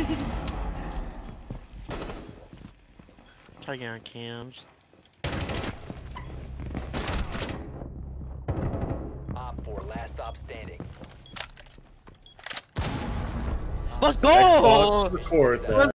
Try to get on cams. Op 4, last stop standing. Let's go! Record that.